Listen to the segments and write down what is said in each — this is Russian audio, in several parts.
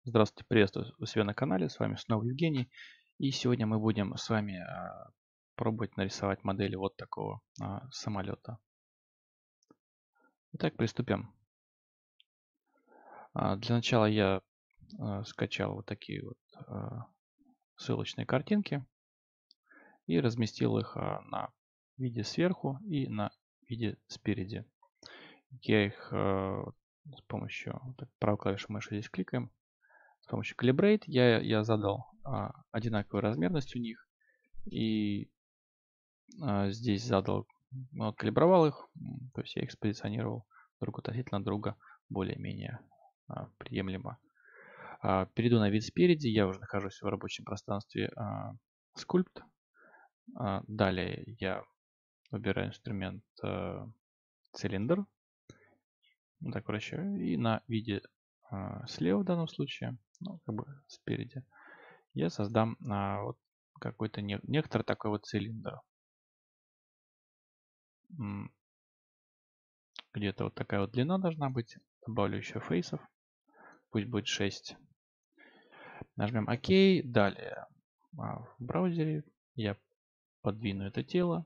Здравствуйте, приветствую у себя на канале. С вами снова Евгений. И сегодня мы будем с вами пробовать нарисовать модели вот такого самолета. Итак, приступим. Для начала я скачал вот такие вот ссылочные картинки и разместил их на виде сверху и на виде спереди. Я их с помощью правой клавиши мыши здесь кликаем. С помощью Calibrate я задал одинаковую размерность у них. И здесь задал, откалибровал их, то есть я их спозиционировал друг относительно друга более-менее приемлемо. Перейду на вид спереди, я уже нахожусь в рабочем пространстве Sculpt. Далее я выбираю инструмент цилиндр, вот так вращаю, и на виде слева в данном случае, ну, как бы спереди, я создам вот какой-то некоторый такой вот цилиндр. Где-то вот такая вот длина должна быть. Добавлю еще фейсов. Пусть будет 6. Нажмем ОК. Далее в браузере я подвину это тело.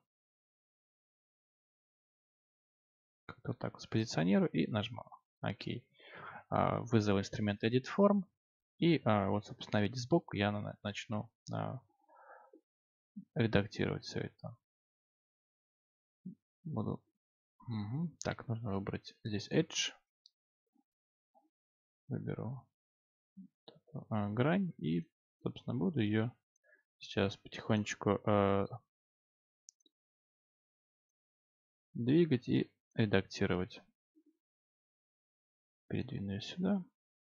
Как-то так вот спозиционирую и нажму ОК. Вызову инструмент Edit Form. И вот, собственно, видите, сбоку я начну редактировать все это. Буду. Так, нужно выбрать здесь Edge. Выберу грань и, собственно, буду ее сейчас потихонечку двигать и редактировать. Передвину ее сюда.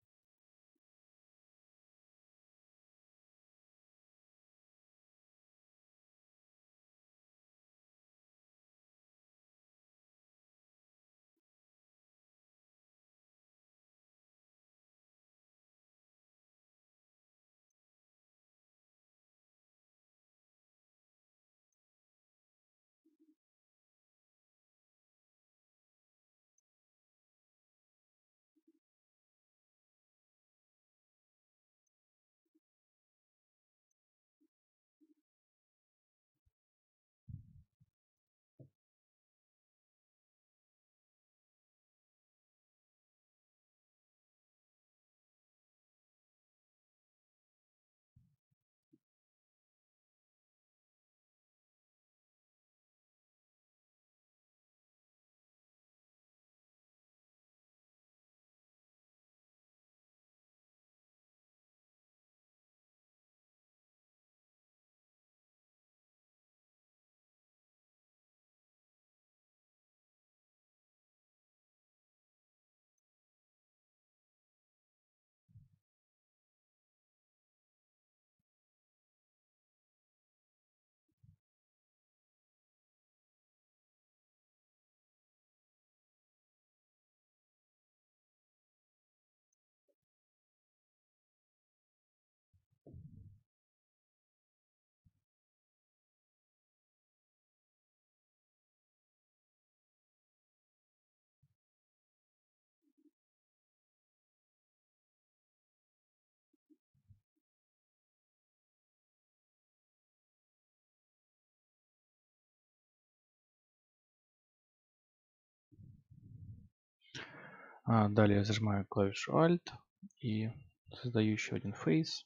Далее я зажимаю клавишу Alt и создаю еще один фейс.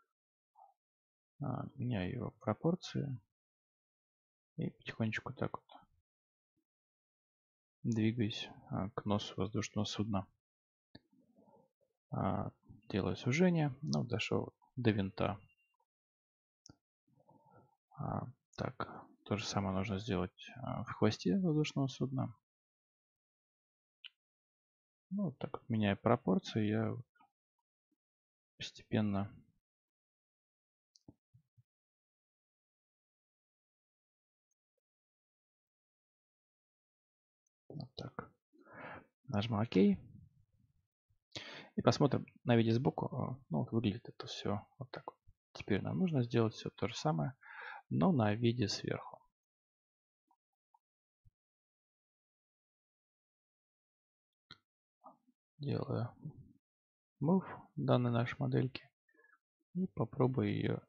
Меняю его пропорции. И потихонечку так вот двигаюсь к носу воздушного судна. Делаю сужение. Ну, дошел до винта. Так, то же самое нужно сделать в хвосте воздушного судна. Ну, вот так вот меняю пропорции, я постепенно вот так нажму ОК. И посмотрим на виде сбоку. Ну, вот выглядит это все вот так вот. Теперь нам нужно сделать все то же самое, но на виде сверху. Делаю move данной нашей модельки. И попробую ее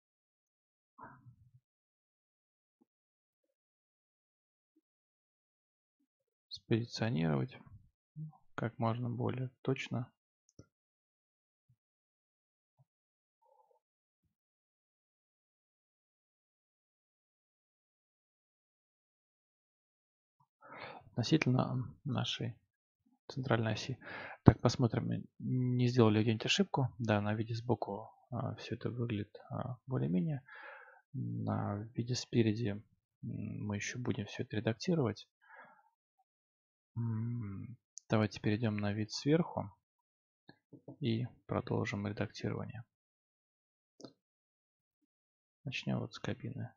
спозиционировать как можно более точно. Относительно нашей центральной оси. Так, посмотрим, не сделали где-нибудь ошибку. Да, на виде сбоку все это выглядит более-менее. На виде спереди мы еще будем все это редактировать. Давайте перейдем на вид сверху и продолжим редактирование. Начнем вот с кабины.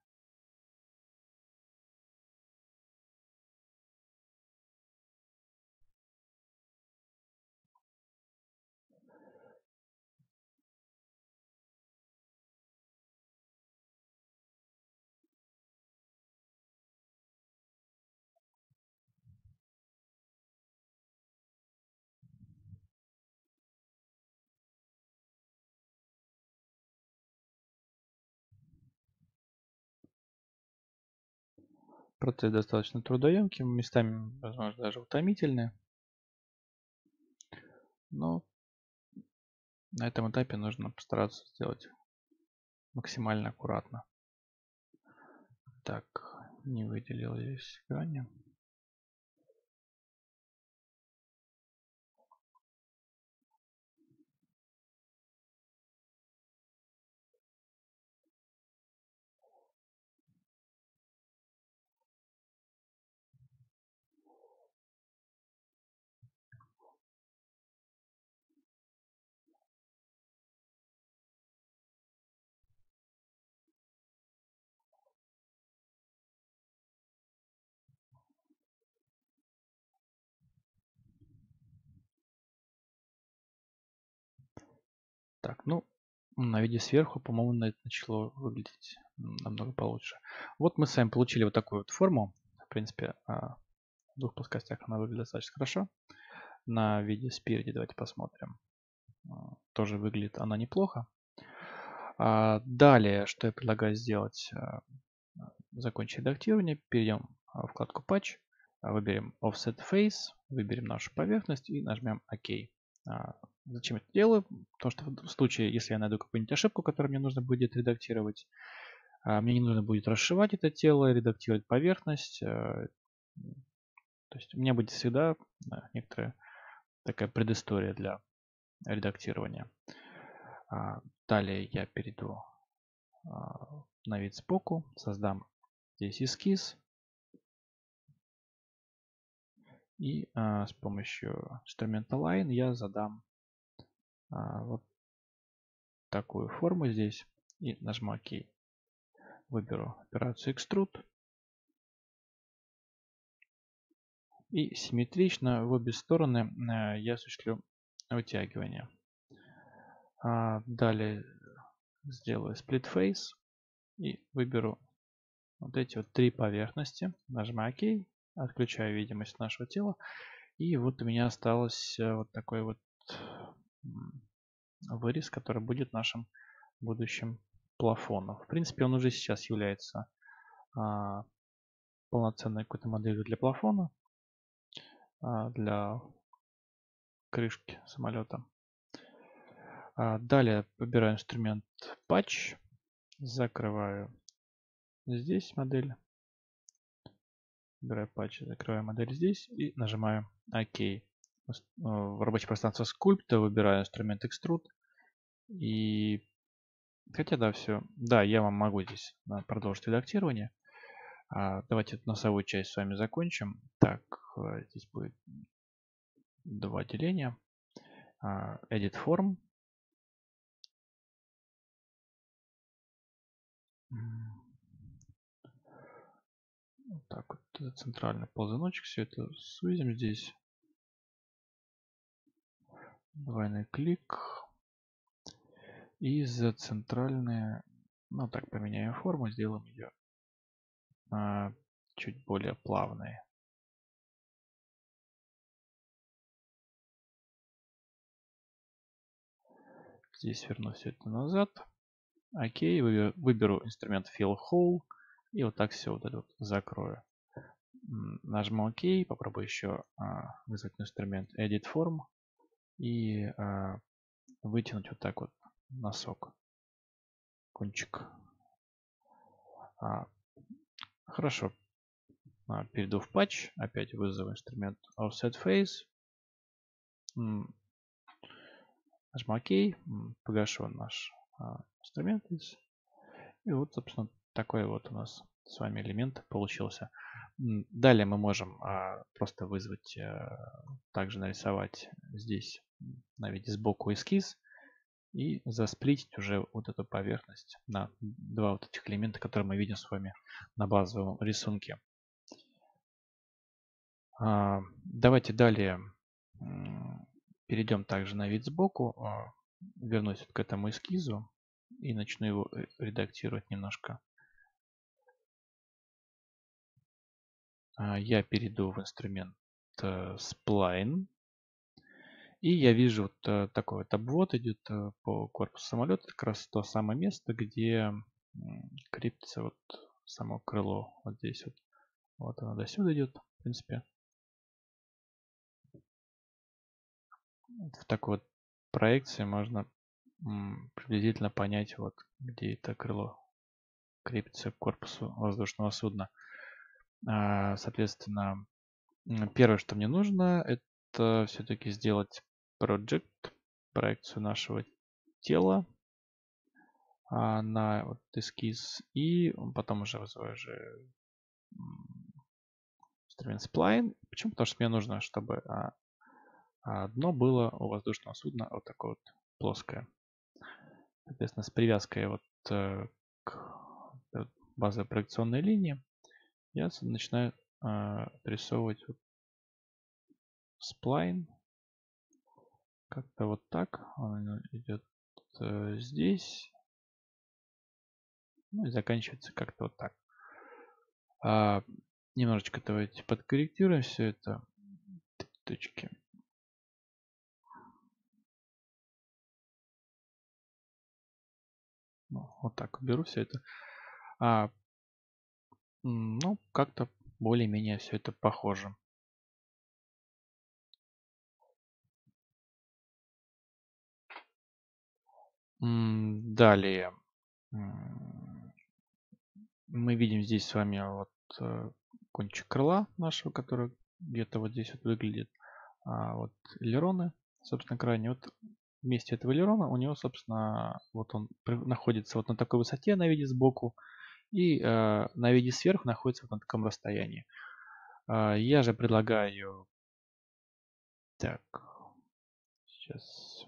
Процесс достаточно трудоемкий, местами, возможно, даже утомительный. Но на этом этапе нужно постараться сделать максимально аккуратно. Так, не выделил здесь грани. Так, ну, на виде сверху, по-моему, это начало выглядеть намного получше. Вот мы с вами получили вот такую вот форму. В принципе, в двух плоскостях она выглядит достаточно хорошо. На виде спереди давайте посмотрим. Тоже выглядит она неплохо. Далее, что я предлагаю сделать? Закончить редактирование. Перейдем в вкладку Patch. Выберем Offset Face. Выберем нашу поверхность и нажмем ОК. Зачем это делаю? Потому что в случае, если я найду какую-нибудь ошибку, которую мне нужно будет редактировать, мне не нужно будет расшивать это тело, редактировать поверхность. То есть у меня будет всегда некоторая такая предыстория для редактирования. Далее я перейду на вид сбоку, создам здесь эскиз. И с помощью инструмента Line я задам вот такую форму здесь и нажму ОК. Выберу операцию Extrude. И симметрично в обе стороны я осуществлю вытягивание. Далее сделаю Split Face и выберу вот эти вот три поверхности. Нажимаю ОК, отключаю видимость нашего тела. И вот у меня осталось вот такой вот вырез, который будет нашим будущим плафоном. В принципе, он уже сейчас является полноценной какой-то моделью для плафона, для крышки самолета. Далее выбираю инструмент Patch, закрываю здесь модель, выбираю Patch, закрываю модель здесь и нажимаю ОК. В рабочее пространство Sculpt выбираю инструмент Extrude и хотя да, все. Да, я вам могу здесь продолжить редактирование. Давайте носовую часть с вами закончим. Так, здесь будет два деления. Edit Form. Вот так вот, центральный ползуночек. Все это сузим здесь. Двойной клик. И за центральные, ну так, поменяем форму, сделаем ее чуть более плавной. Здесь верну все это назад. Окей, выберу инструмент Fill Hole. И вот так все вот это вот закрою. Нажму ОК, попробую еще вызвать инструмент Edit Form и вытянуть вот так вот носок, кончик. Хорошо. Перейду в патч, опять вызову инструмент Offset Face. Нажму ОК, погашу наш инструмент. И вот, собственно, такой вот у нас с вами элемент получился. Далее мы можем просто вызвать, также нарисовать здесь на виде сбоку эскиз и засплитить уже вот эту поверхность на два вот этих элемента, которые мы видим с вами на базовом рисунке. Давайте далее перейдем также на вид сбоку, вернусь вот к этому эскизу и начну его редактировать немножко. Я перейду в инструмент Spline. И я вижу вот такой вот обвод идет по корпусу самолета. Как раз то самое место, где крепится вот само крыло. Вот здесь вот. Вот оно до сюда идет, в принципе. В такой вот проекции можно приблизительно понять, вот где это крыло крепится к корпусу воздушного судна. Соответственно, первое, что мне нужно, это все-таки сделать проекцию нашего тела на вот эскиз. И потом уже вызываю же инструмент Spline. Почему? Потому что мне нужно, чтобы дно было у воздушного судна вот такое вот плоское. Соответственно, с привязкой вот к базовой проекционной линии я начинаю рисовывать вот сплайн. Как-то вот так. Он идет здесь. Ну и заканчивается как-то вот так. Немножечко давайте подкорректируем все это. Точки. Вот так беру все это. Ну, как-то более-менее все это похоже. Далее. Мы видим здесь с вами вот кончик крыла нашего, который где-то вот здесь вот выглядит. Вот элероны, собственно, крайне. Вот вместе этого элерона у него, собственно, вот он находится вот на такой высоте на виде сбоку. И на виде сверху находится вот на таком расстоянии. Я же предлагаю... Так, сейчас...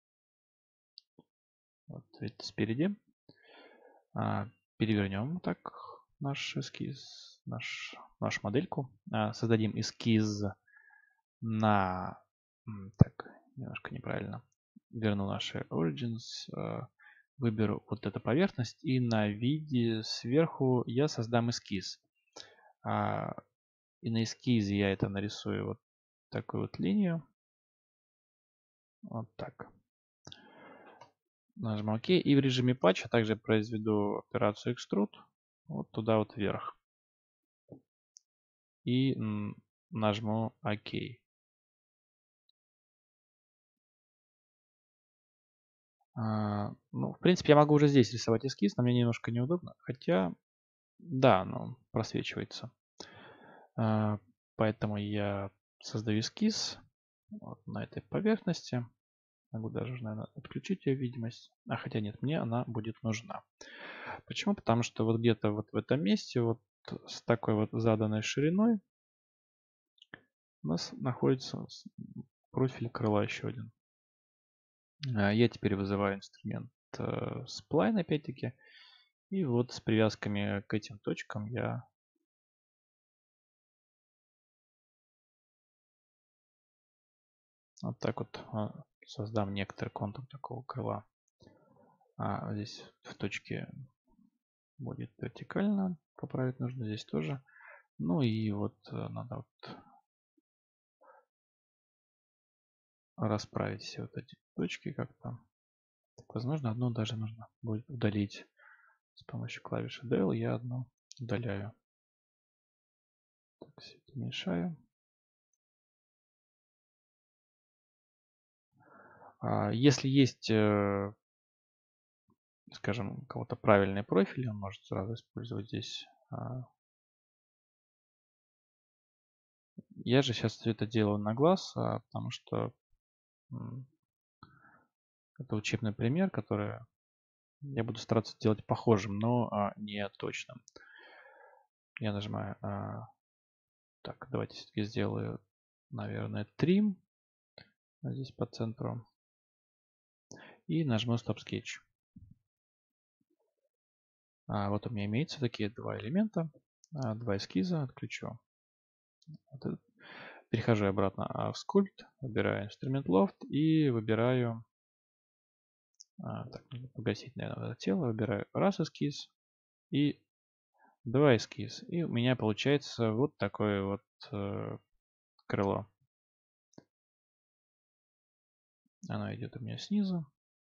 Вот это спереди. Перевернем так наш эскиз, нашу модельку. Создадим эскиз на... Так, немножко неправильно. Верну наши origins. Выберу вот эту поверхность. И на виде сверху я создам эскиз. И на эскизе я это нарисую вот такую вот линию. Вот так. Нажму ОК. И в режиме патча также произведу операцию Extrude. Вот туда вот вверх. И нажму ОК. Ну, в принципе, я могу уже здесь рисовать эскиз, но мне немножко неудобно. Хотя, да, оно просвечивается. Поэтому я создаю эскиз вот на этой поверхности. Могу даже, наверное, отключить ее видимость. Хотя нет, мне она будет нужна. Почему? Потому что вот где-то вот в этом месте, вот с такой вот заданной шириной у нас находится профиль крыла еще один. Я теперь вызываю инструмент Spline опять-таки. И вот с привязками к этим точкам я вот так вот создам некоторый контур такого крыла. Здесь в точке будет вертикально поправить нужно, здесь тоже. Ну и вот надо вот расправить все вот эти точки как-то. возможно, одну даже нужно будет удалить. С помощью клавиши Del я одну удаляю. Так, все это уменьшаю. Если есть, скажем, у кого-то правильный профиль, он может сразу использовать здесь. Я же сейчас все это делаю на глаз, потому что это учебный пример, который я буду стараться делать похожим, но не точным. Я нажимаю. Так, давайте все-таки сделаю, наверное, trim здесь по центру. И нажму Stop Sketch. Вот у меня имеются такие два элемента, два эскиза. Отключу. Перехожу обратно в Sculpt, выбираю Instrument Loft и выбираю, так, нужно погасить, наверное, это тело, выбираю раз эскиз и два эскиз. И у меня получается вот такое вот крыло. Оно идет у меня снизу.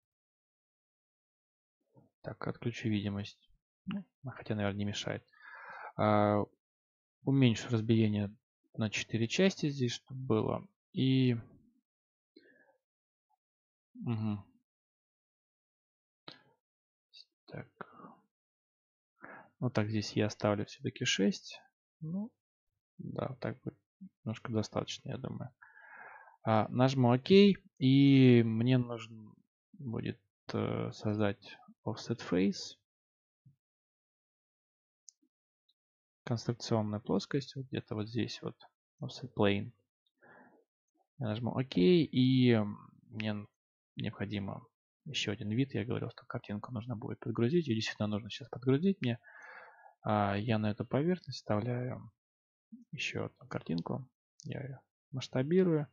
Так, отключу видимость. Ну, хотя, наверное, не мешает. Уменьшу разбиение на 4 части здесь, чтобы было. И так. Ну так, здесь я оставлю все-таки 6. Ну, да, так будет немножко достаточно, я думаю. Нажму ОК. И мне нужно будет создать offset face. Конструкционная плоскость. Вот где-то вот здесь вот. Offset plane. Я нажму ОК. И мне необходимо еще один вид. Я говорил, что картинку нужно будет подгрузить. И действительно нужно сейчас подгрузить мне. Я на эту поверхность вставляю еще одну картинку. Я ее масштабирую.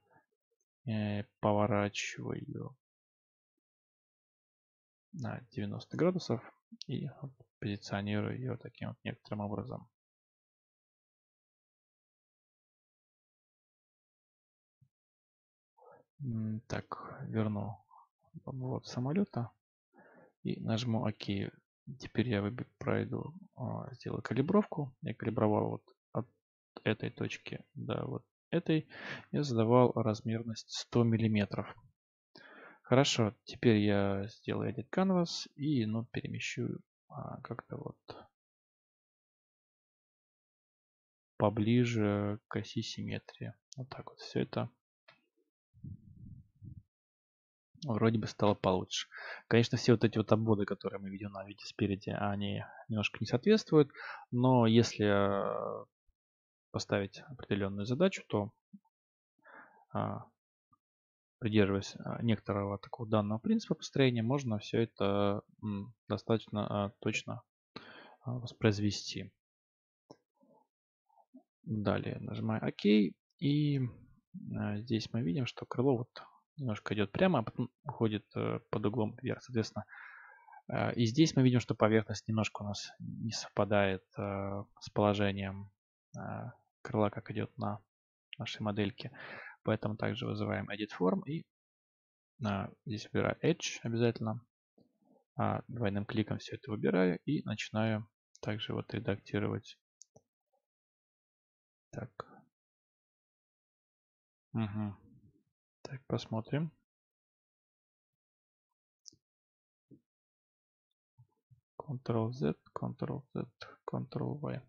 Поворачиваю на 90 градусов. И позиционирую ее таким вот некоторым образом. Так, верну обвод самолета. И нажму ОК. Теперь я пройду, сделаю калибровку. Я калибровал вот от этой точки до вот этой. Я задавал размерность 100 миллиметров. Хорошо, теперь я сделаю Edit Canvas и перемещу как-то вот поближе к оси симметрии. Вот так вот все это вроде бы стало получше. Конечно, все вот эти вот обводы, которые мы видим на виде спереди, они немножко не соответствуют. Но если поставить определенную задачу, то придерживаясь некоторого такого данного принципа построения, можно все это достаточно точно воспроизвести. Далее нажимаю ОК. И здесь мы видим, что крыло вот немножко идет прямо, а потом уходит под углом вверх. Соответственно, и здесь мы видим, что поверхность немножко у нас не совпадает с положением крыла, как идет на нашей модельке. Поэтому также вызываем Edit Form и здесь выбираю Edge обязательно. Двойным кликом все это выбираю и начинаю также вот редактировать. Так. Так, посмотрим. Ctrl-Z, Ctrl-Z, Ctrl-V.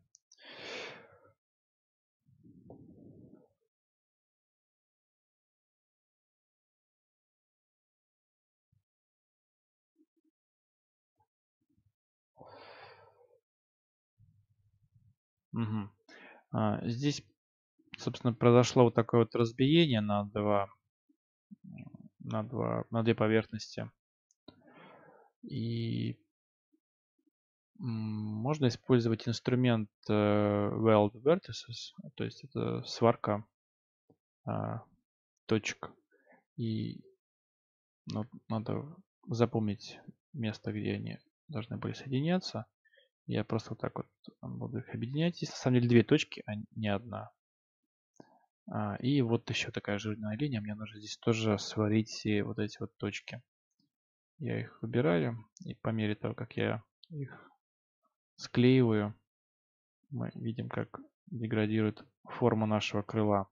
Здесь, собственно, произошло вот такое вот разбиение на две поверхности. И можно использовать инструмент Weld Vertices, то есть это сварка точек. И надо запомнить место, где они должны были соединяться. Я просто вот так вот буду их объединять. Здесь на самом деле две точки, а не одна. И вот еще такая жирная линия. Мне нужно здесь тоже сварить все вот эти вот точки. Я их выбираю, и по мере того, как я их склеиваю, мы видим, как деградирует форма нашего крыла.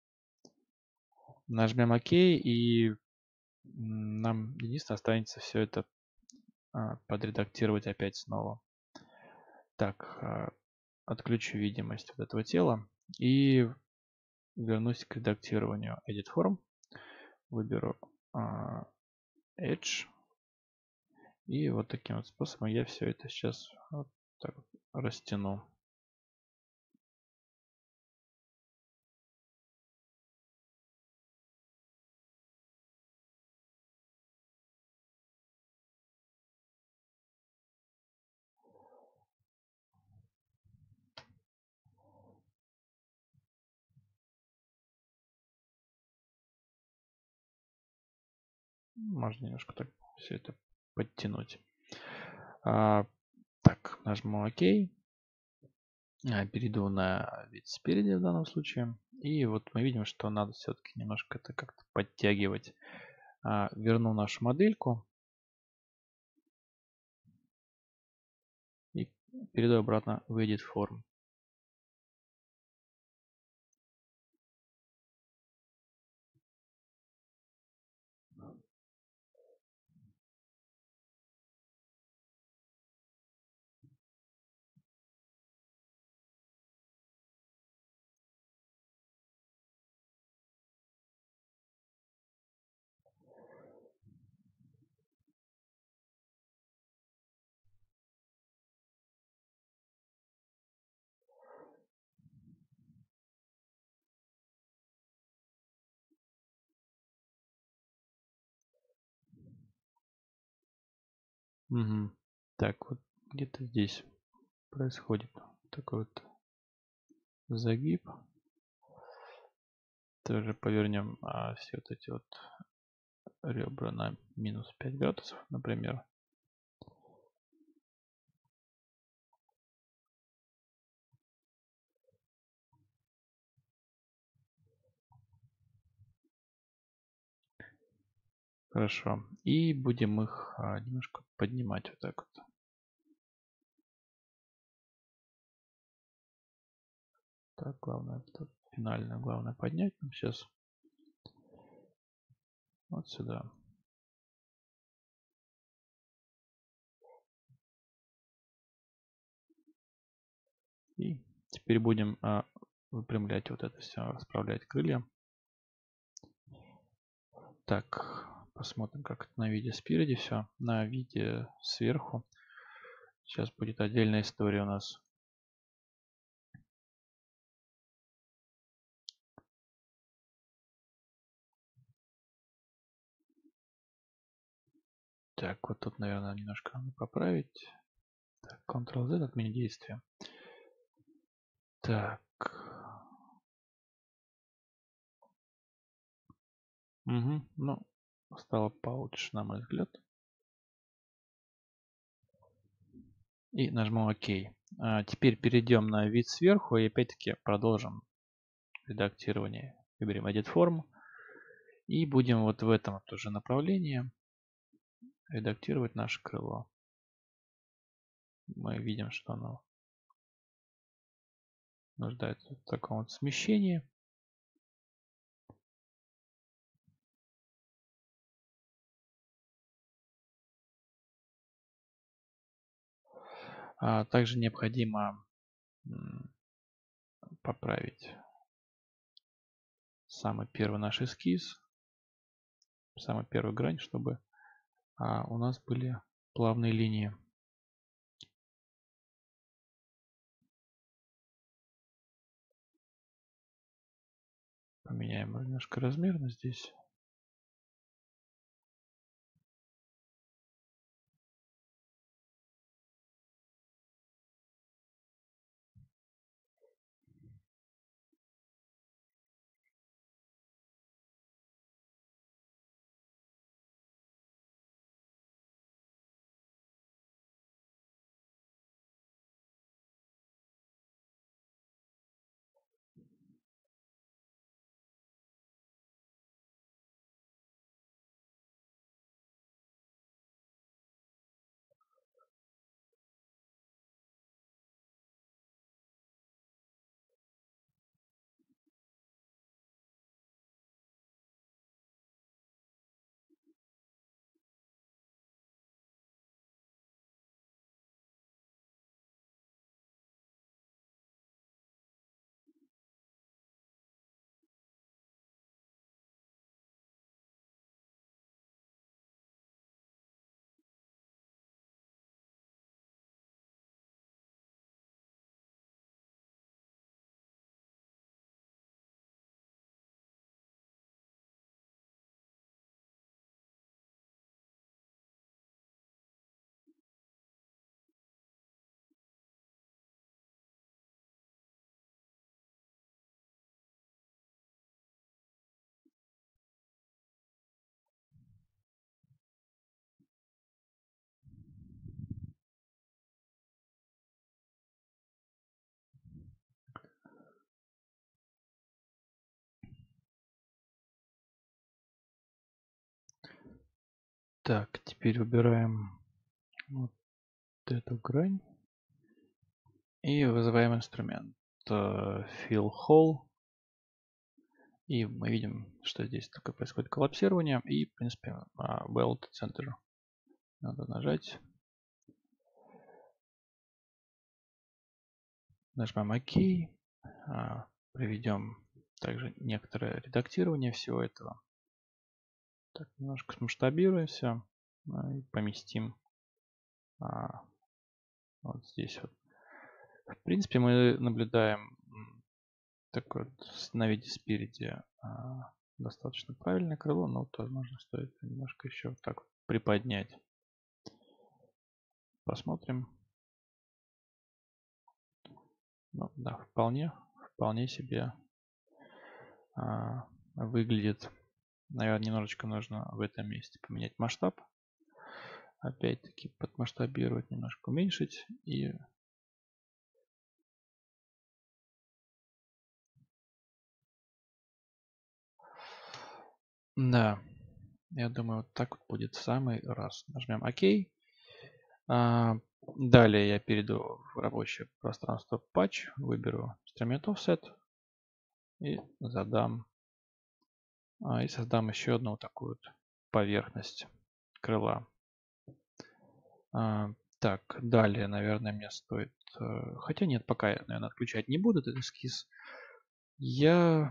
Нажмем ОК, и нам единственное останется все это подредактировать опять снова. Так, отключу видимость вот этого тела и вернусь к редактированию Edit Form. Выберу Edge. И вот таким вот способом я все это сейчас вот так вот растяну. Можно немножко так все это подтянуть. Так, нажму ОК. Перейду на вид спереди в данном случае. И вот мы видим, что надо все-таки немножко это как-то подтягивать. Верну нашу модельку. И перейду обратно в Edit Form. Угу. Так, вот где-то здесь происходит такой вот загиб. Тоже повернем все вот эти вот ребра на минус 5 градусов, например. Хорошо. И будем их немножко поднимать вот так вот. Так, главное, тут финально главное поднять нам сейчас. Вот сюда. И теперь будем выпрямлять вот это все, расправлять крылья. Так, посмотрим, как это на виде спереди все. На виде сверху. Сейчас будет отдельная история у нас. Так, вот тут, наверное, немножко надо поправить. Так, Ctrl-Z, отменить действие. Так. Угу. Ну, стало получше, на мой взгляд. И нажму ОК. Теперь перейдем на вид сверху и опять-таки продолжим редактирование. Выберем Edit Form. И будем вот в этом тоже направлении редактировать наше крыло. Мы видим, что оно нуждается в таком вот смещении. Также необходимо поправить самый первый наш эскиз, самую первую грань, чтобы у нас были плавные линии. Поменяем немножко размерность здесь. Так, теперь выбираем вот эту грань и вызываем инструмент Fill Hole. И мы видим, что здесь такое происходит коллапсирование. И, в принципе, Weld Center надо нажать. Нажмем ОК. Проведем также некоторое редактирование всего этого. Так, немножко смасштабируемся и поместим вот здесь вот. В принципе, мы наблюдаем такое вот на виде спереди достаточно правильное крыло, но вот, возможно, стоит немножко еще вот так вот приподнять. Посмотрим. Ну, да, вполне себе выглядит. Наверное, немножечко нужно в этом месте поменять масштаб. Опять-таки подмасштабировать, немножко уменьшить. И да, я думаю, вот так вот будет в самый раз. Нажмем ОК. Далее я перейду в рабочее пространство Patch, выберу инструмент Offset и задам и создам еще одну вот такую вот поверхность крыла. Так, далее, наверное, мне стоит... Хотя нет, пока я, наверное, отключать не буду этот эскиз. Я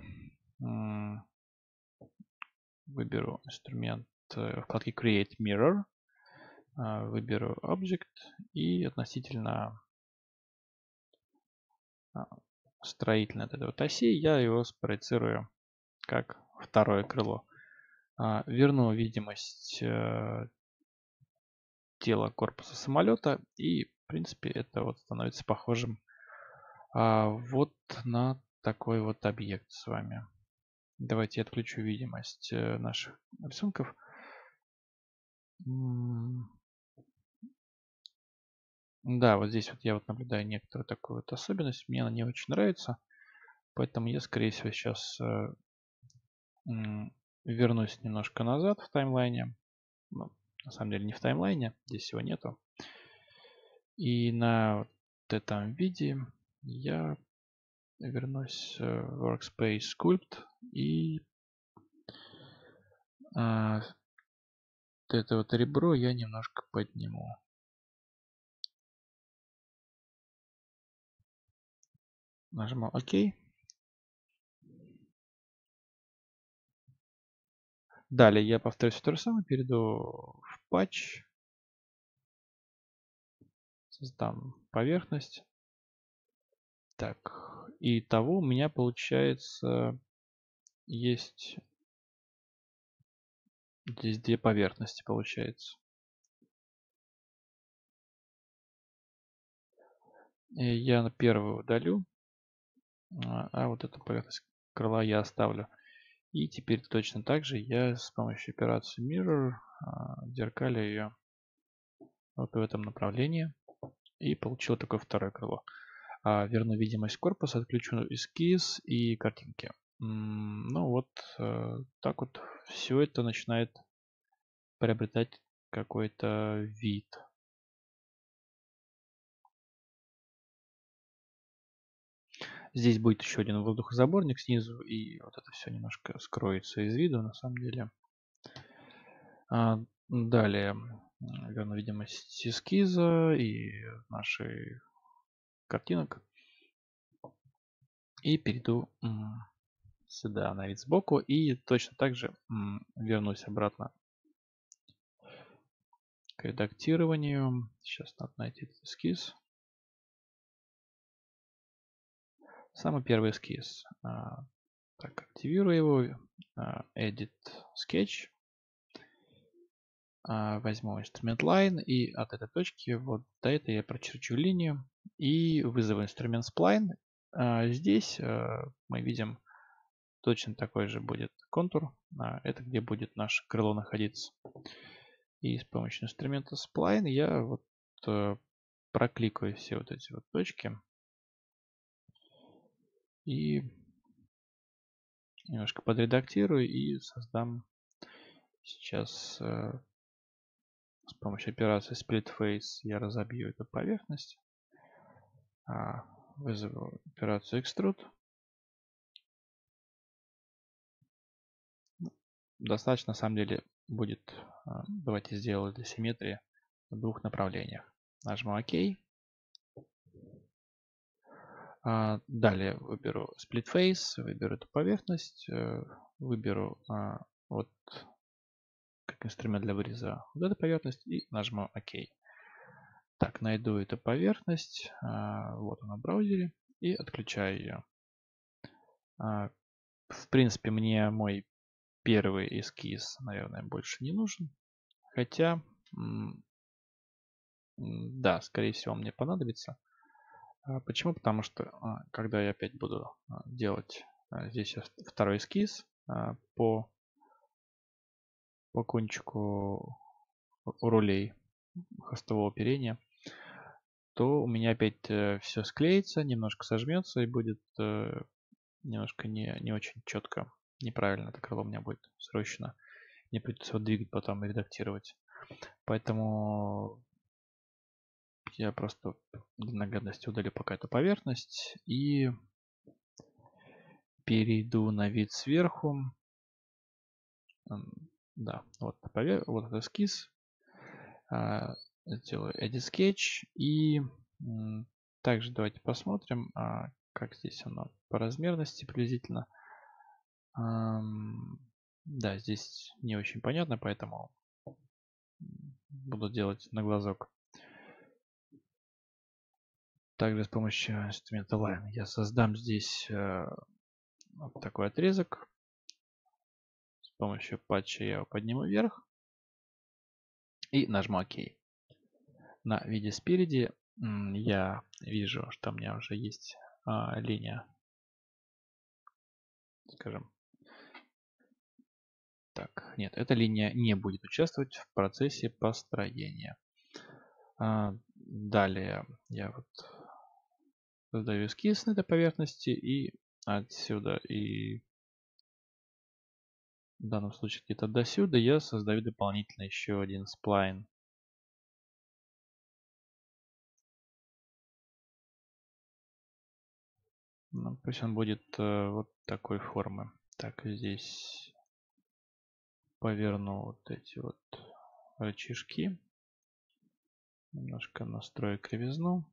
выберу инструмент вкладки Create Mirror. Выберу Object и относительно строительной от этой вот оси я его спроецирую как второе крыло. Верну видимость тела корпуса самолета. И, в принципе, это вот становится похожим вот на такой вот объект с вами. Давайте я отключу видимость наших рисунков. Да, вот здесь вот я вот наблюдаю некоторую такую вот особенность. Мне она не очень нравится. Поэтому я, скорее всего, сейчас вернусь немножко назад в таймлайне. Ну, на самом деле не в таймлайне. Здесь всего нету. И на вот этом виде я вернусь в Workspace Sculpt и это вот ребро я немножко подниму. Нажму ОК. Далее я повторю все то же самое, перейду в патч, создам поверхность. Так, и того у меня получается есть здесь две поверхности получается. И я на первую удалю, а вот эту поверхность крыла я оставлю. И теперь точно так же я с помощью операции Mirror зеркалю ее вот в этом направлении. И получил такое второе крыло. Верну видимость корпуса, отключу эскиз и картинки. Ну вот так вот все это начинает приобретать какой-то вид. Здесь будет еще один воздухозаборник снизу, и вот это все немножко скроется из виду на самом деле. Далее верну видимость эскиза и нашей картинок. И перейду сюда на вид сбоку. И точно так же вернусь обратно к редактированию. Сейчас надо найти этот эскиз. Самый первый эскиз. Так, активирую его. Edit Sketch. Возьму инструмент Line и от этой точки вот до этой я прочерчу линию и вызову инструмент Spline. Здесь мы видим точно такой же будет контур. Это где будет наше крыло находиться. И с помощью инструмента Spline я вот прокликаю все вот эти вот точки. И немножко подредактирую и создам сейчас с помощью операции Split Face я разобью эту поверхность. Вызову операцию Extrude. Достаточно, на самом деле, будет. Давайте сделаю для симметрии в двух направлениях. Нажму ОК. Далее выберу Split Face, выберу эту поверхность, выберу вот как инструмент для выреза вот эту поверхность и нажму ОК. Так, найду эту поверхность, вот она в браузере, и отключаю ее. В принципе, мне мой первый эскиз, наверное, больше не нужен. Хотя, да, скорее всего, мне понадобится. Почему? Потому что, когда я опять буду делать здесь второй эскиз по кончику рулей хвостового оперения, то у меня опять все склеится, немножко сожмется и будет немножко не очень четко, неправильно это крыло у меня будет срочно. Мне придется его двигать потом и редактировать. Поэтому я просто для наглядности удалю пока эту поверхность и перейду на вид сверху. Да, вот этот эскиз. Сделаю Edit Sketch и также давайте посмотрим, как здесь оно по размерности приблизительно. Да, здесь не очень понятно, поэтому буду делать на глазок. Также с помощью инструмента Line я создам здесь вот такой отрезок. С помощью патча я его подниму вверх и нажму ОК. На виде спереди я вижу, что у меня уже есть линия, скажем. Так, нет, эта линия не будет участвовать в процессе построения. Далее я вот создаю эскиз на этой поверхности и отсюда и в данном случае где-то до сюда я создаю дополнительно еще один сплайн. Ну, пусть он будет вот такой формы. Так, здесь поверну вот эти вот рычажки. Немножко настрою кривизну.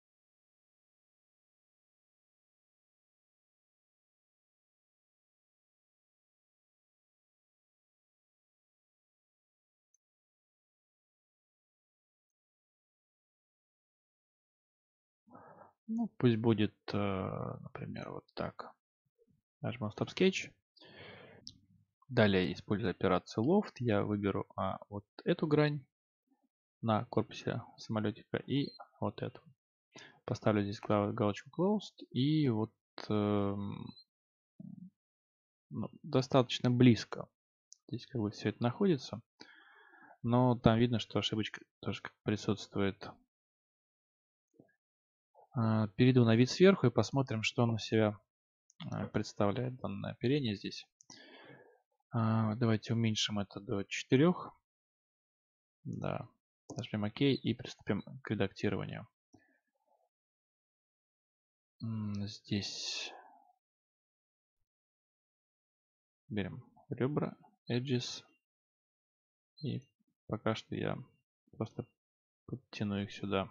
Ну, пусть будет, например, вот так. Нажму Stop Sketch. Далее, используя операцию Loft, я выберу вот эту грань на корпусе самолетика и вот эту. Поставлю здесь галочку Closed и вот достаточно близко здесь как бы все это находится. Но там видно, что ошибочка тоже присутствует. Перейду на вид сверху и посмотрим, что он из себя представляет данное оперение здесь. Давайте уменьшим это до 4. Да. Нажмем ОК и приступим к редактированию. Здесь берем ребра, edges. И пока что я просто подтяну их сюда.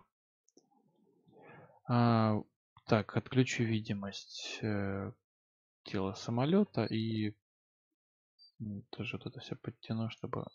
Так, отключу видимость тела самолета и тоже вот это все подтяну, чтобы...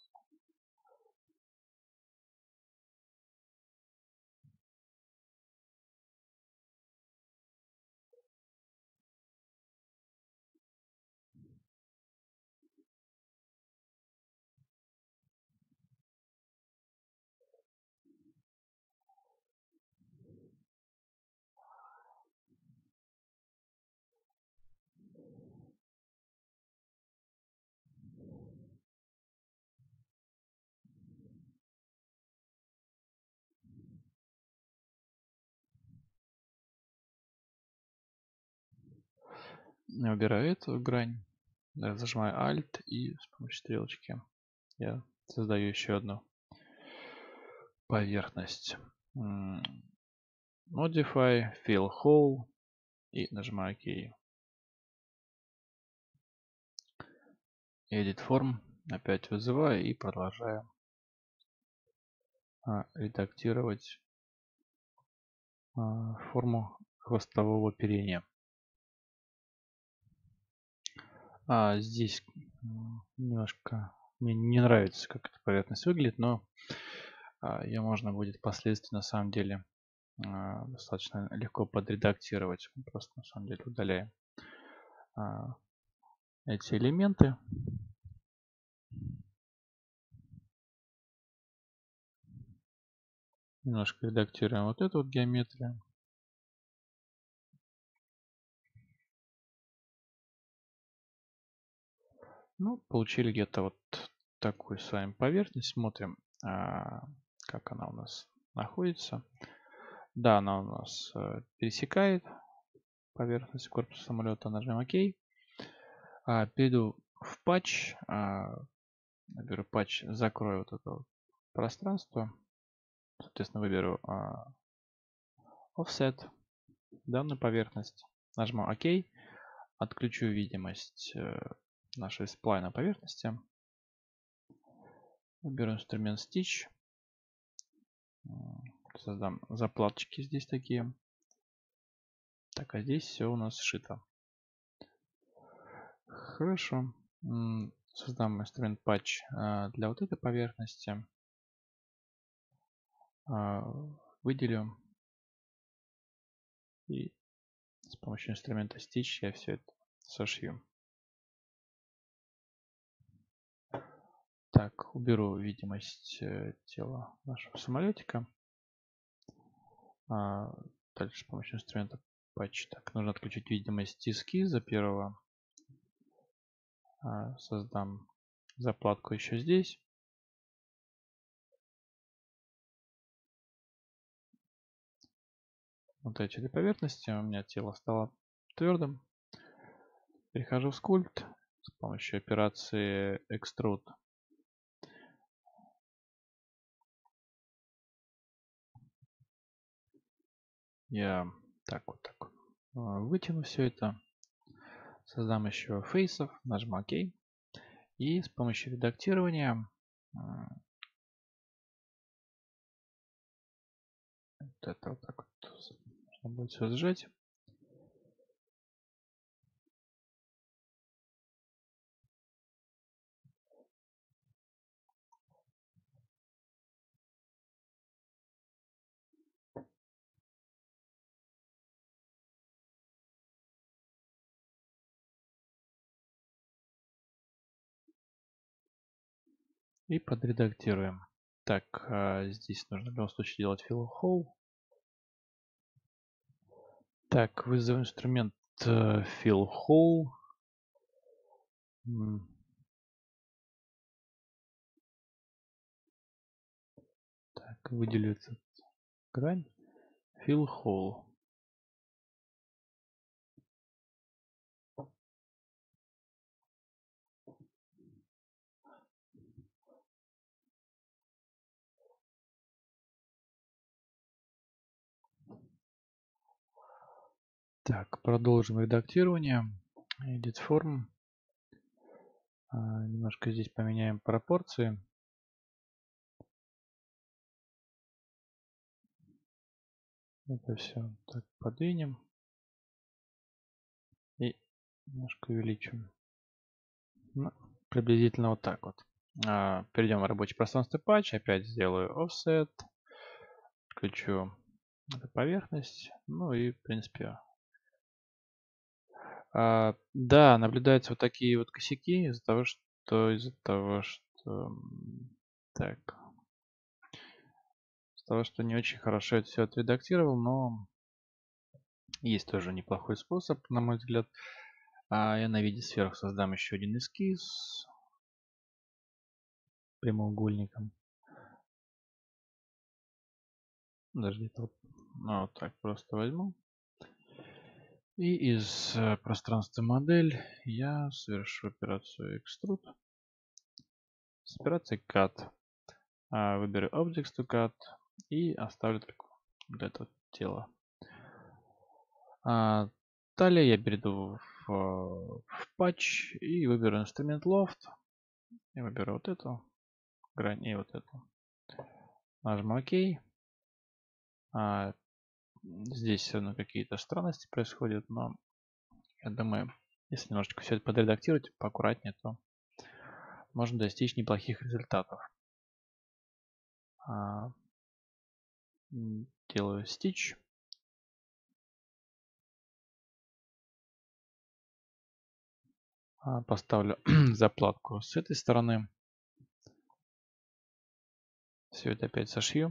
Я убираю эту грань, зажимаю Alt и с помощью стрелочки я создаю еще одну. поверхность. Modify, Fill Hole и нажимаю ОК. Edit Form опять вызываю и продолжаю редактировать форму хвостового оперения. Здесь немножко мне не нравится, как эта поверхность выглядит, но ее можно будет впоследствии на самом деле достаточно легко подредактировать. Просто на самом деле удаляем эти элементы. Немножко редактируем вот эту вот геометрию. Ну, получили где-то вот такую с вами поверхность. Смотрим, как она у нас находится. Да, она у нас пересекает поверхность корпуса самолета. Нажмем ОК. Перейду в патч. Наберу патч, закрою вот это вот пространство. Соответственно, выберу Offset, данную поверхность. Нажму ОК. Отключу видимость нашей сплайна поверхности. Выберу инструмент Stitch. Создам заплаточки здесь такие. Так, а здесь все у нас сшито. Хорошо. Создам инструмент Patch для вот этой поверхности. Выделю. И с помощью инструмента Stitch я все это сошью. Так, уберу видимость тела нашего самолетика. Дальше с помощью инструмента Patch. Так, нужно отключить видимость эскиза первого. Создам заплатку еще здесь. Вот эти две поверхности. У меня тело стало твердым. Перехожу в скульпт с помощью операции Extrude. Я так вытяну все это. Создам еще фейсов. Нажму ОК. И с помощью редактирования вот это вот так вот нужно будет все сжать. И подредактируем. Так, здесь нужно в любом случае делать fill hole. Так, вызову инструмент fill hole. Так, выделю этот грань. Fill hole. Так, продолжим редактирование. Edit Form. Немножко здесь поменяем пропорции. Это все так подвинем. И немножко увеличим. Ну, приблизительно вот так вот. Перейдем в рабочее пространство Patch. Опять сделаю Offset. Включу эту поверхность. Ну и в принципе. Да, наблюдаются вот такие вот косяки из-за того, что так. Из-за того, что не очень хорошо это все отредактировал, но есть тоже неплохой способ, на мой взгляд. Я на виде сверху создам еще один эскиз прямоугольником. Даже где-то вот так просто возьму. И из пространства модель я совершу операцию Extrude. С операцией Cut. Выберу Objects to Cut. и оставлю только вот это тело. Далее я перейду в патч и выберу инструмент Loft. И выберу вот эту грань и вот эту. Нажму ОК. Здесь все равно какие-то странности происходят, но я думаю, если немножечко все это подредактировать поаккуратнее, то можно достичь неплохих результатов. Делаю стич. Поставлю заплатку с этой стороны. Все это опять сошью.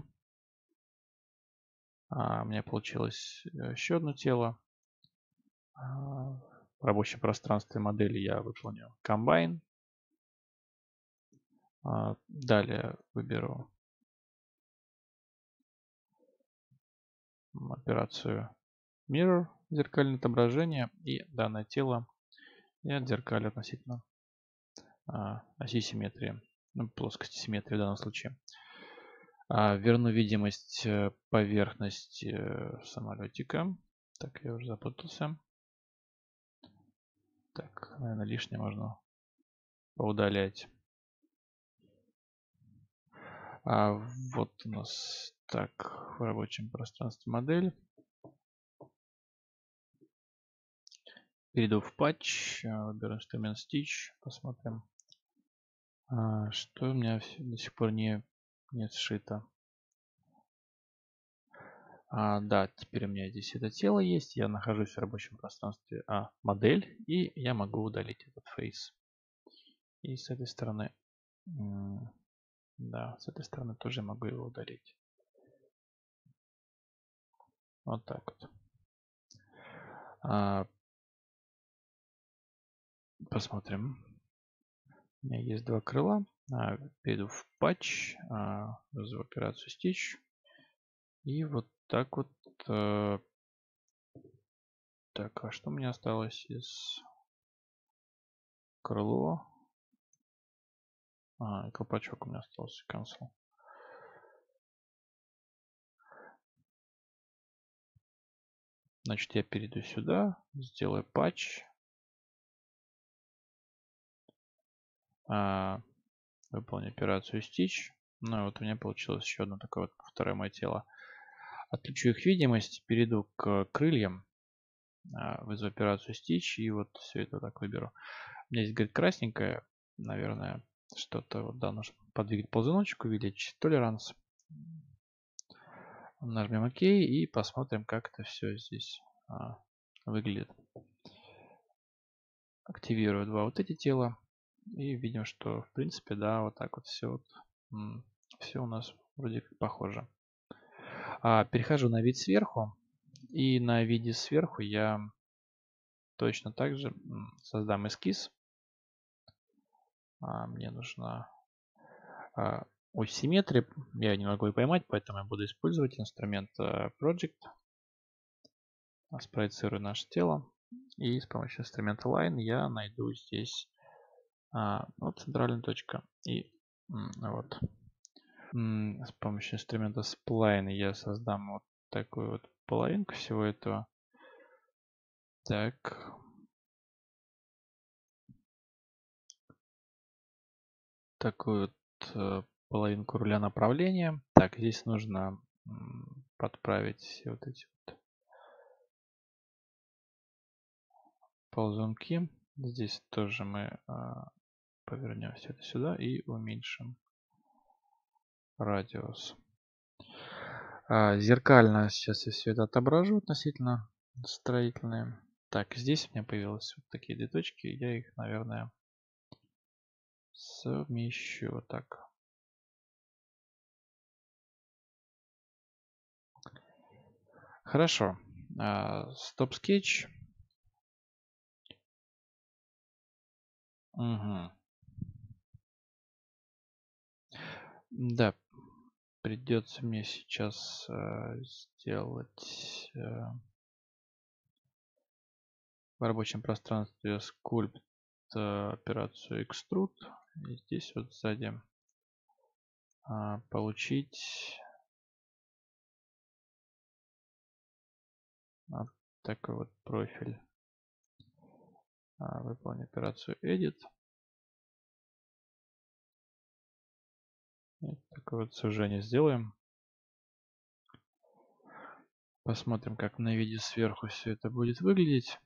У меня получилось еще одно тело. В рабочем пространстве модели я выполню комбайн. Далее выберу операцию Mirror, зеркальное отображение, и данное тело я отзеркалю относительно оси симметрии, плоскости симметрии в данном случае. Верну видимость поверхности самолетика. Так, я уже запутался. Так, наверное, лишнее можно поудалять. Вот у нас так в рабочем пространстве модель. Перейду в патч, выберу инструмент Stitch, посмотрим, что у меня до сих пор не сшито. Да, теперь у меня здесь это тело есть, я нахожусь в рабочем пространстве модель, и я могу удалить этот фейс. И с этой стороны, да, с этой стороны тоже могу его удалить. Вот так вот. Посмотрим. У меня есть два крыла. Перейду в патч, вызову операцию Stitch. И вот так вот. Так, а что у меня осталось из крыло? Колпачок у меня остался, cancel. Значит, я перейду сюда, сделаю патч. Выполню операцию Stitch. Ну и вот у меня получилось еще одно такое вот второе мое тело. Отключу их видимость, перейду к крыльям, вызову операцию Stitch и вот все это так выберу. У меня здесь говорит красненькое, наверное, что-то вот, да, нужно подвигать ползуночек, увеличить толеранс. Нажмем ОК и посмотрим, как это все здесь выглядит. Активирую два вот эти тела и видим, что в принципе, да, вот так вот все все у нас вроде как похоже. Перехожу на вид сверху, и на виде сверху я точно так же создам эскиз. Мне нужна ось симметрии, я не могу ее поймать, поэтому я буду использовать инструмент Project. Спроецирую наше тело, и с помощью инструмента Line я найду здесь вот центральная точка, и вот. С помощью инструмента Spline я создам вот такую вот половинку всего этого. Так. Такую вот половинку руля направления. Так, здесь нужно подправить все вот эти вот ползунки. Здесь тоже мы повернем все это сюда и уменьшим радиус. Зеркально сейчас я все это отображу относительно строительные. Так, здесь у меня появились вот такие две точки. Я их, наверное, совмещу вот так. Хорошо. Стоп скетч. Угу. Да, придется мне сейчас сделать в рабочем пространстве скульпт операцию extrude. И здесь вот сзади получить Вот такой вот профиль. Выполним операцию Edit. И такое вот сужение сделаем. Посмотрим, как на виде сверху все это будет выглядеть.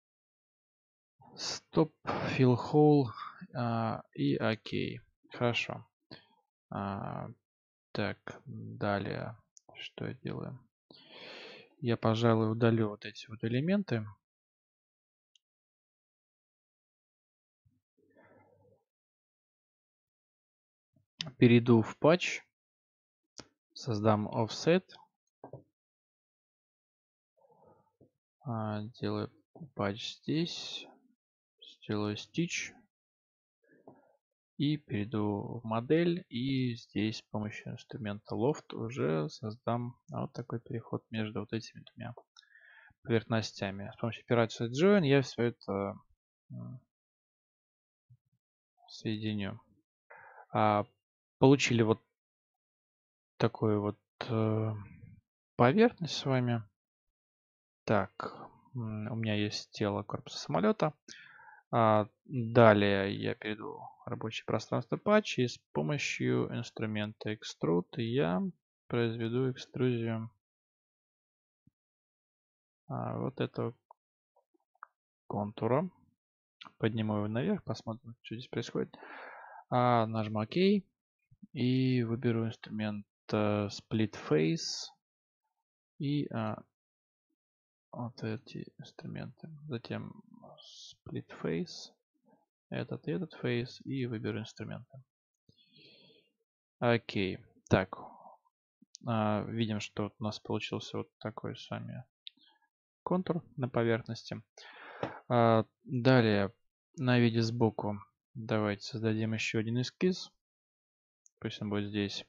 Стоп, fill hole и окей. Хорошо. Так, далее. Что я делаю? Я, пожалуй, удалю вот эти вот элементы. Перейду в патч. Создам offset. Делаю патч здесь. Сделаю stitch. И перейду в модель. И здесь с помощью инструмента Loft уже создам вот такой переход между вот этими двумя поверхностями. С помощью операции Join я все это соединю. Получили вот такую вот поверхность с вами. Так, у меня есть тело корпуса самолета. Далее я перейду в рабочее пространство патча и с помощью инструмента Extrude я произведу экструзию вот этого контура. Подниму его наверх, посмотрим, что здесь происходит. Нажму ОК и выберу инструмент Split Face и вот эти инструменты. Затем Split Face, этот и этот Face и выберу инструменты. Окей. Так, видим, что у нас получился вот такой с вами контур на поверхности. Далее на виде сбоку давайте создадим еще один эскиз. Пусть он будет здесь.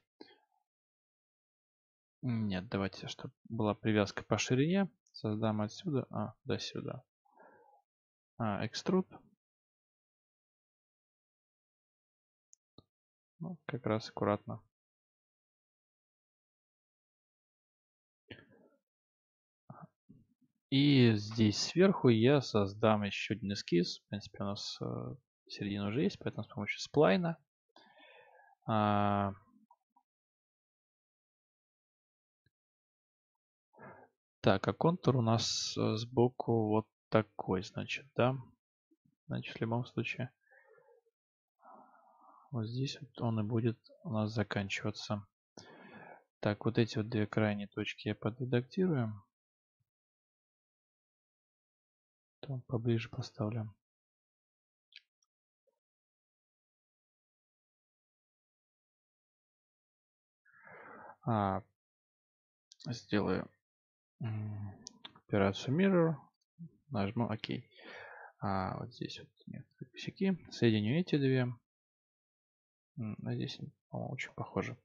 Нет, давайте, чтобы была привязка по ширине. Создам отсюда, до сюда. Extrude. Ну, как раз аккуратно. И здесь сверху я создам еще один эскиз. В принципе, у нас середина уже есть, поэтому с помощью сплайна. Так, контур у нас сбоку вот такой, значит, да? Значит, в любом случае, вот здесь вот он и будет у нас заканчиваться. Так, вот эти вот две крайние точки я подредактирую. Там поближе поставлю. Сделаю операцию Mirror. Нажму ОК. Вот здесь вот некоторые косяки. Соединю эти две. Здесь очень похоже.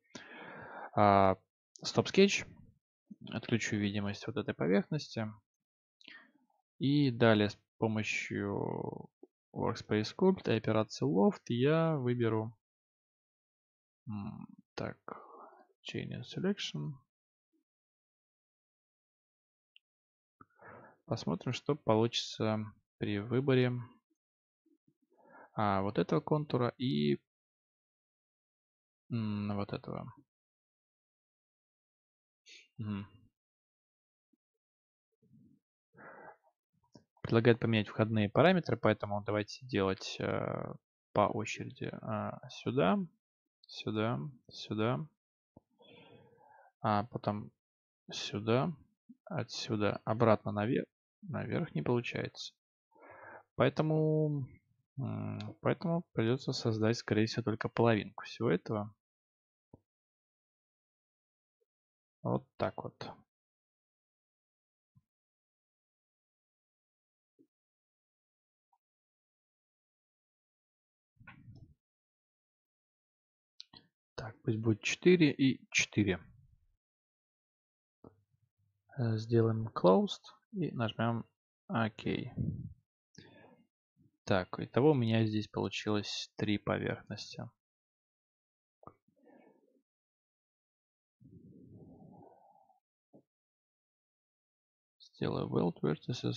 Стоп скетч. Отключу видимость вот этой поверхности. И далее с помощью Workspace Sculpt и операции Loft я выберу так, Chain Selection. Посмотрим, что получится при выборе вот этого контура и вот этого. Предлагает поменять входные параметры, поэтому давайте делать по очереди. Сюда, сюда, сюда, потом сюда, отсюда обратно наверх. Наверх не получается. Поэтому придется создать, скорее всего, только половинку всего этого. Вот так вот. Так, пусть будет 4 и 4. Сделаем closed и нажмем ОК. Так, итого у меня здесь получилось 3 поверхности. Сделаю Weld Vertices.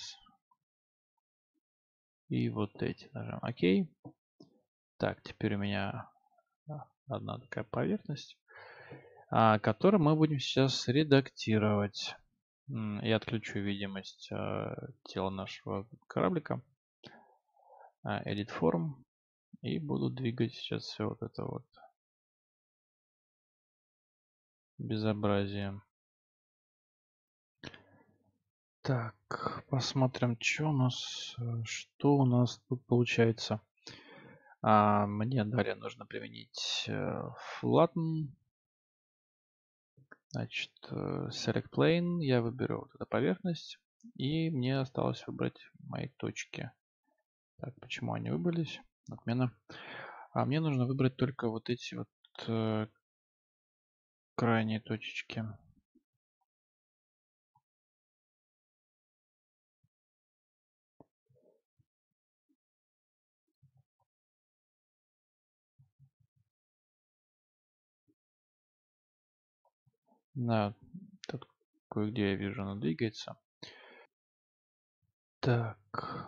И вот эти нажмем ОК. Так, теперь у меня одна такая поверхность, которую мы будем сейчас редактировать. Я отключу видимость тела нашего кораблика. Edit Form. И буду двигать сейчас все вот это вот безобразие. Так, посмотрим, что у нас тут получается. Мне далее нужно применить Flatten. Значит, Select Plane. Я выберу вот эту поверхность. И мне осталось выбрать мои точки. Так, почему они выбрались? Отмена. Мне нужно выбрать только вот эти вот крайние точечки. Да, тут кое-где я вижу, она двигается. Так.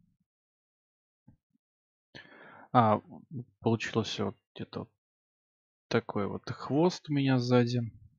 Получился вот где-то вот такой вот хвост у меня сзади.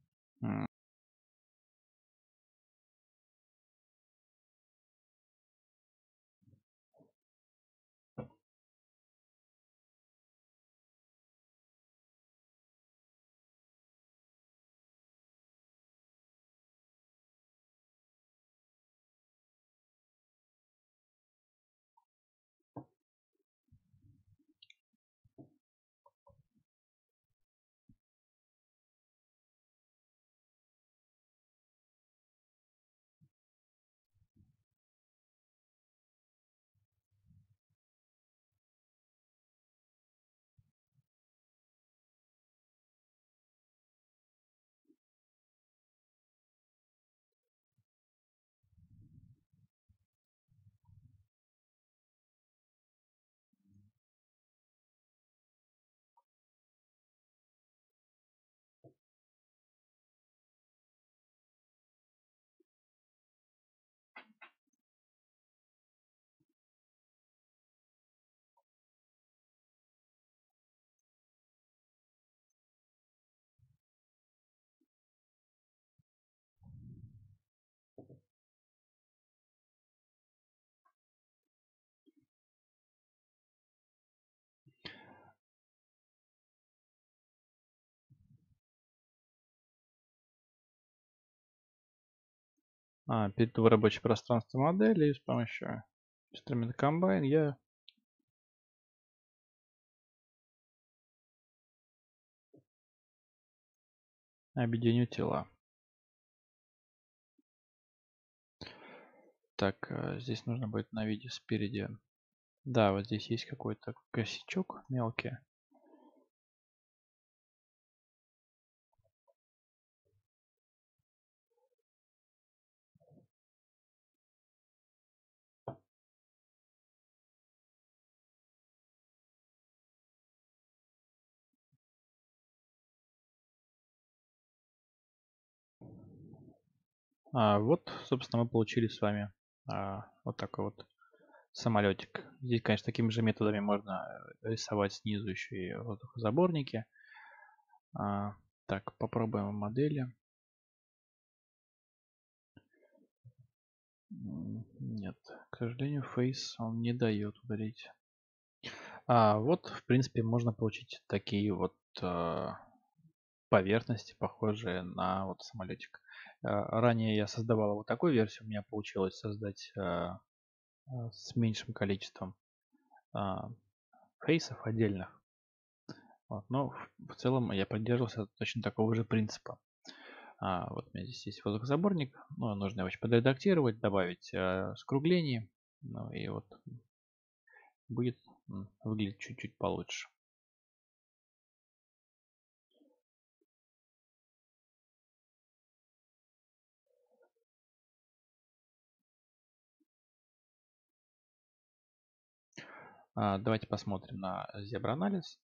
Перейду в рабочее пространство модели и с помощью инструмента Combine я объединю тела. Так, здесь нужно будет на виде спереди. Да, вот здесь есть какой-то косячок мелкий. Вот, собственно, мы получили с вами вот такой вот самолетик. Здесь, конечно, такими же методами можно рисовать снизу еще и воздухозаборники. Так, попробуем модели. Нет, к сожалению, Face он не дает удалить. Вот, в принципе, можно получить такие вот поверхности, похожие на вот самолетик. Ранее я создавал вот такую версию, у меня получилось создать с меньшим количеством фейсов отдельных. Вот, но в целом я придерживался точно такого же принципа. Вот у меня здесь есть воздухозаборник, ну, нужно его еще подредактировать, добавить скруглений, ну и вот будет выглядеть чуть-чуть получше. Давайте посмотрим на зебра-анализ.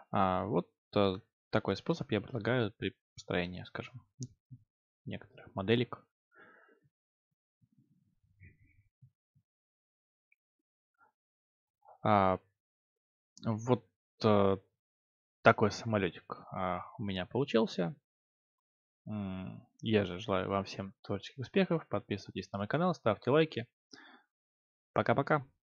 Вот такой способ я предлагаю при построении, скажем, некоторых моделек. А, Вот такой самолетик у меня получился. Я же желаю вам всем творческих успехов. Подписывайтесь на мой канал, ставьте лайки. Пока-пока.